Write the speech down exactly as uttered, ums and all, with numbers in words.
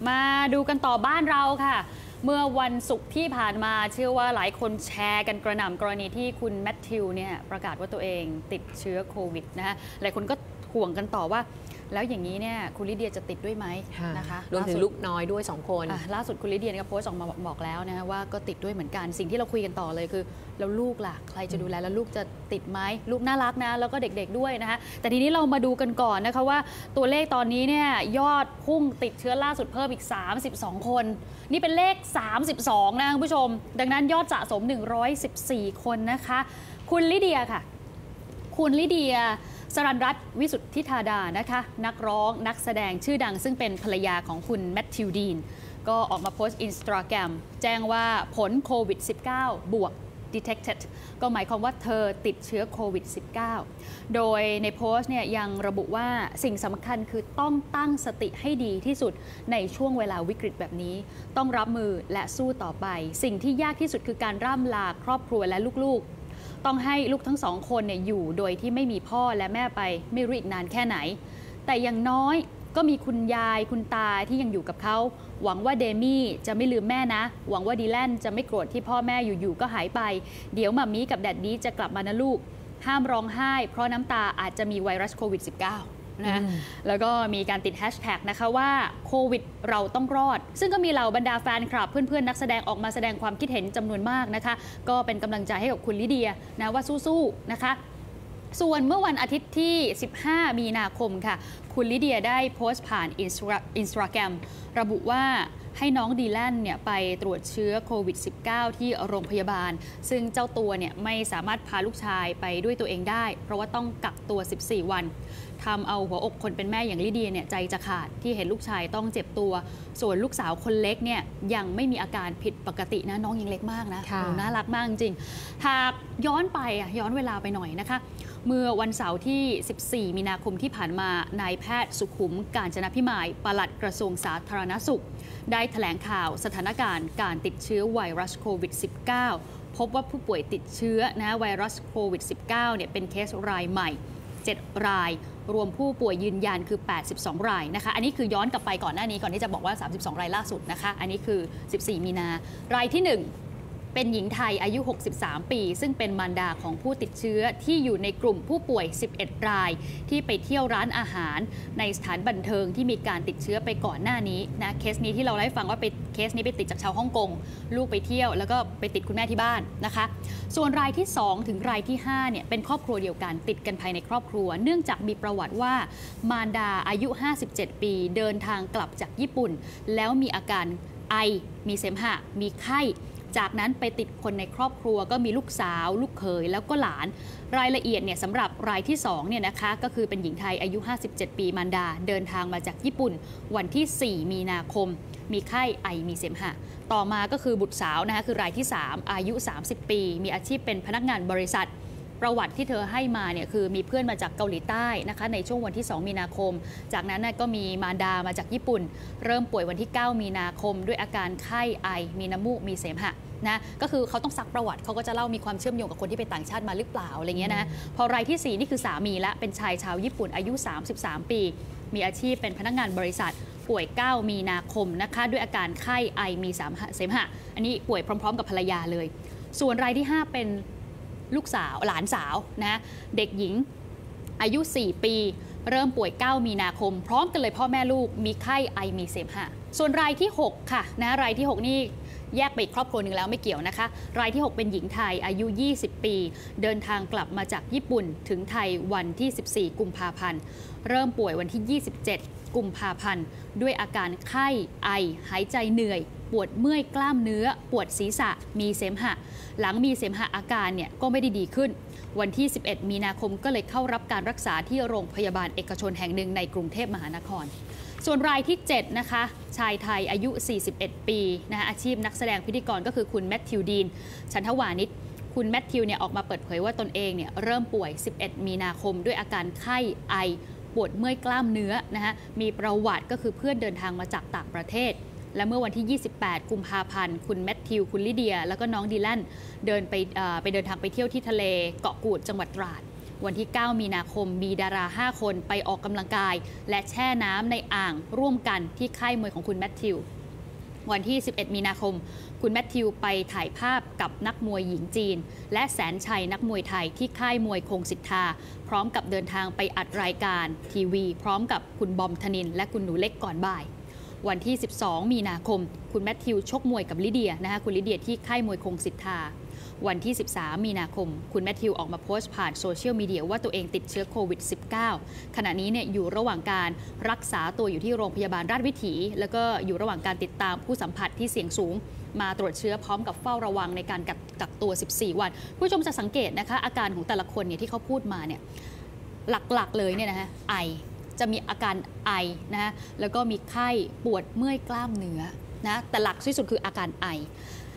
มาดูกันต่อบ้านเราค่ะเมื่อวันศุกร์ที่ผ่านมาเชื่อว่าหลายคนแชร์กันกระหน่ำกรณีที่คุณแมทธิวเนี่ยประกาศว่าตัวเองติดเชื้อโควิดนะคะหลายคนก็ห่วงกันต่อว่าแล้วอย่างนี้เนี่ยคุณลิเดียจะติดด้วยไหมนะคะรวมถึงลูกน้อยด้วยสองคนล่าสุดคุณลิเดียก็โพสต์ออกมาบอกแล้วนะว่าก็ติดด้วยเหมือนกันสิ่งที่เราคุยกันต่อเลยคือแล้วลูกล่ะใครจะดูแลแล้วลูกจะติดไหมลูกน่ารักนะแล้วก็เด็กๆด้วยนะคะแต่ทีนี้เรามาดูกันก่อนนะคะว่าตัวเลขตอนนี้เนี่ยยอดพุ่งติดเชื้อล่าสุดเพิ่มอีกสามสิบสองคนนี่เป็นเลขสามสิบสองนะคุณผู้ชมดังนั้นยอดสะสมหนึ่งร้อยสิบสี่คนนะคะคุณลิเดียค่ะคุณลิเดียสรัญรัตน์วิสุทธิธาดานะคะนักร้องนักแสดงชื่อดังซึ่งเป็นภรรยาของคุณแมทธิวดีนก็ออกมาโพสต์อินสตาแกรมแจ้งว่าผลโควิด สิบเก้า บวก detected ก็หมายความว่าเธอติดเชื้อโควิด สิบเก้า โดยในโพสต์เนี่ยยังระบุว่าสิ่งสำคัญคือต้องตั้งสติให้ดีที่สุดในช่วงเวลาวิกฤตแบบนี้ต้องรับมือและสู้ต่อไปสิ่งที่ยากที่สุดคือการร่ำลาครอบครัวและลูกๆต้องให้ลูกทั้งสองคนเนี่ยอยู่โดยที่ไม่มีพ่อและแม่ไปไม่รู้อีกนานแค่ไหนแต่อย่างน้อยก็มีคุณยายคุณตาที่ยังอยู่กับเขาหวังว่าเดมี่จะไม่ลืมแม่นะหวังว่าดีแลนจะไม่โกรธที่พ่อแม่อยู่ๆก็หายไปเดี๋ยวมัมมี่กับแดดดี้จะกลับมานะลูกห้ามร้องไห้เพราะน้ำตาอาจจะมีไวรัสโควิด สิบเก้า นะแล้วก็มีการติดแฮชแท็กนะคะว่าโควิดเราต้องรอดซึ่งก็มีเหล่าบรรดาแฟนคลับเพื่อนๆนักแสดงออกมาแสดงความคิดเห็นจำนวนมากนะคะก็เป็นกำลังใจให้กับคุณลิเดียนะว่าสู้ๆนะคะส่วนเมื่อวันอาทิตย์ที่สิบห้ามีนาคมค่ะคุณลิเดียได้โพสต์ผ่านอินสตาแกรมระบุว่าให้น้องดีแลนเนี่ยไปตรวจเชื้อโควิด สิบเก้า ที่โรงพยาบาลซึ่งเจ้าตัวเนี่ยไม่สามารถพาลูกชายไปด้วยตัวเองได้เพราะว่าต้องกักตัวสิบสี่วันทำเอาหัวอกคนเป็นแม่อย่างลิเดียเนี่ยใจจะขาดที่เห็นลูกชายต้องเจ็บตัวส่วนลูกสาวคนเล็กเนี่ยยังไม่มีอาการผิดปกตินะน้องยังเล็กมากนะน่ารักมากจริงหากย้อนไปย้อนเวลาไปหน่อยนะคะเมื่อวันเสาร์ที่สิบสี่มีนาคมที่ผ่านมานายแพทย์สุขุมกาญจนพิมายปลัดกระทรวงสาธารณสุขได้แถลงข่าวสถานการณ์การติดเชื้อไวรัสโควิด สิบเก้า พบว่าผู้ป่วยติดเชื้อนะไวรัสโควิด สิบเก้า เนี่ยเป็นเคสรายใหม่เจ็ดรายรวมผู้ป่วยยืนยันคือแปดสิบสองรายนะคะอันนี้คือย้อนกลับไปก่อนหน้านี้ก่อนที่จะบอกว่าสามสิบสองรายล่าสุดนะคะอันนี้คือสิบสี่มีนารายที่หนึ่งเป็นหญิงไทยอายุหกสิบสามปีซึ่งเป็นมารดาของผู้ติดเชื้อที่อยู่ในกลุ่มผู้ป่วยสิบเอ็ดรายที่ไปเที่ยวร้านอาหารในสถานบันเทิงที่มีการติดเชื้อไปก่อนหน้านี้นะเคสนี้ที่เราได้ฟังว่าไปเคสนี้ไปติดจากชาวฮ่องกงลูกไปเที่ยวแล้วก็ไปติดคุณแม่ที่บ้านนะคะส่วนรายที่สองถึงรายที่ห้าเนี่ยเป็นครอบครัวเดียวกันติดกันภายในครอบครัวเนื่องจากมีประวัติว่ามารดาอายุห้าสิบเจ็ดปีเดินทางกลับจากญี่ปุ่นแล้วมีอาการไอมีเสมหะมีไข้จากนั้นไปติดคนในครอบครัวก็มีลูกสาวลูกเขยแล้วก็หลานรายละเอียดเนี่ยสำหรับรายที่สองเนี่ยนะคะก็คือเป็นหญิงไทยอายุห้าสิบเจ็ดปีมารดาเดินทางมาจากญี่ปุ่นวันที่สี่มีนาคมมีไข้ไอมีเสมหะต่อมาก็คือบุตรสาวนะคะคือรายที่สามอายุสามสิบปีมีอาชีพเป็นพนักงานบริษัทประวัติที่เธอให้มาเนี่ยคือมีเพื่อนมาจากเกาหลีใต้นะคะในช่วงวันที่สองมีนาคมจากนั้นก็มีมารดามาจากญี่ปุ่นเริ่มป่วยวันที่เก้ามีนาคมด้วยอาการไข้ไอมีน้ำมูกมีเสมหะนะก็คือเขาต้องซักประวัติเขาก็จะเล่ามีความเชื่อมโยงกับคนที่ไปต่างชาติมาหรือเปล่าอะไรเงี้ยนะพอรายที่สี่นี่คือสามีละเป็นชายชาวญี่ปุ่นอายุสามสิบสามปีมีอาชีพเป็นพนักงานบริษัทป่วยเก้ามีนาคมนะคะด้วยอาการไข้ไอมีเสมหะอันนี้ป่วยพร้อมๆกับภรรยาเลยส่วนรายที่ห้าเป็นลูกสาวหลานสาวนะเด็กหญิงอายุสี่ปีเริ่มป่วยเก้ามีนาคมพร้อมกันเลยพ่อแม่ลูกมีไข้ไอมีเสมหะส่วนรายที่หกค่ะนะรายที่หกนี่แยกไปอีกครอบครัวหนึ่งแล้วไม่เกี่ยวนะคะรายที่หกเป็นหญิงไทยอายุยี่สิบปีเดินทางกลับมาจากญี่ปุ่นถึงไทยวันที่สิบสี่กุมภาพันธ์เริ่มป่วยวันที่ยี่สิบเจ็ดกุมภาพันธ์ด้วยอาการไข้ไอหายใจเหนื่อยปวดเมื่อยกล้ามเนื้อปวดศีรษะมีเสมหะหลังมีเสมหะอาการเนี่ยก็ไม่ได้ดีขึ้นวันที่สิบเอ็ดมีนาคมก็เลยเข้ารับการรักษาที่โรงพยาบาลเอกชนแห่งหนึ่งในกรุงเทพมหานครส่วนรายที่เจ็ดนะคะชายไทยอายุสี่สิบเอ็ดปีนะคะอาชีพนักแสดงพิธีกรก็คือคุณแมทธิวดีนชันทวานิชคุณแมทธิวเนี่ยออกมาเปิดเผยว่าตนเองเนี่ยเริ่มป่วยสิบเอ็ดมีนาคมด้วยอาการไข้ไอปวดเมื่อยกล้ามเนื้อนะคะมีประวัติก็คือเพื่อนเดินทางมาจากต่างประเทศและเมื่อวันที่ยี่สิบแปดกุมภาพันธ์คุณแมทธิวคุณลิเดียแล้วก็น้องดีแลนเดินไปไปเดินทางไปเที่ยวที่ทะเลเกาะกูดจังหวัดตราดวันที่ เก้า มีนาคมมีดารา ห้า คนไปออกกำลังกาย และแช่น้ำในอ่างร่วมกันที่ค่ายมวยของคุณแมทธิววันที่ สิบเอ็ด มีนาคมคุณแมทธิวไปถ่ายภาพกับนักมวยหญิงจีนและแสนชัยนักมวยไทยที่ค่ายมวยคงสิทธาพร้อมกับเดินทางไปอัดรายการทีวีพร้อมกับคุณบอมธนินและคุณหนูเล็กก่อนบ่ายวันที่ สิบสอง มีนาคมคุณแมทธิวชกมวยกับลิเดียนะคะคุณลิเดียที่ค่ายมวยคงสิทธาวันที่ สิบสาม มีนาคมคุณแมทธิวออกมาโพสต์ผ่านโซเชียลมีเดียว่าตัวเองติดเชื้อโควิด สิบเก้า ขณะนี้เนี่ยอยู่ระหว่างการรักษาตัวอยู่ที่โรงพยาบาลราชวิถีแล้วก็อยู่ระหว่างการติดตามผู้สัมผัสที่เสี่ยงสูงมาตรวจเชื้อพร้อมกับเฝ้าระวังในการกักกักตัว สิบสี่ วันผู้ชมจะสังเกตนะคะอาการของแต่ละคนเนี่ยที่เขาพูดมาเนี่ยหลักๆเลยเนี่ยนะคะไอจะมีอาการไอนะคะแล้วก็มีไข้ปวดเมื่อยกล้ามเนื้อนะแต่หลักที่สุดคืออาการไอ